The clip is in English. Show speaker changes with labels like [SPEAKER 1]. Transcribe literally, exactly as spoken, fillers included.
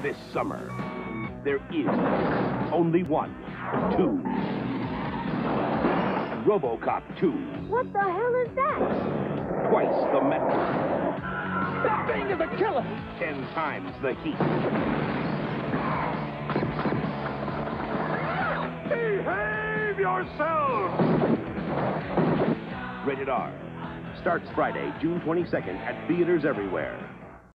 [SPEAKER 1] this summer. There is only one, two. RoboCop two.
[SPEAKER 2] What the hell is that?
[SPEAKER 1] Twice the metal.
[SPEAKER 3] That thing is a killer!
[SPEAKER 1] Ten times the heat.
[SPEAKER 3] Behave yourself!
[SPEAKER 1] Rated R. Starts Friday, June twenty-second at theaters everywhere.